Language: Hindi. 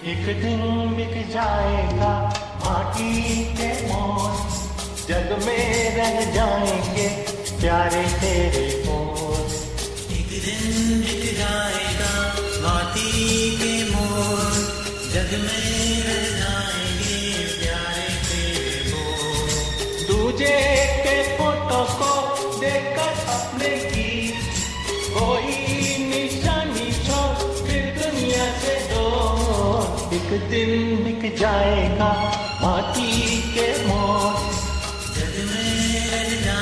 एक दिन बिक जाएगा माटी के मोर, जग में रह जाएंगे प्यारे तेरे मोर। एक दिन बिक जाएगा माटी के मोर, जग में रह जाएंगे प्यारे तेरे मोर। दूजे के फोटो को देखकर अपने की कोई निशानी छोड़ फिर दुनिया से दो। एक दिन बिक जाएगा माटी के मोर, जग में रह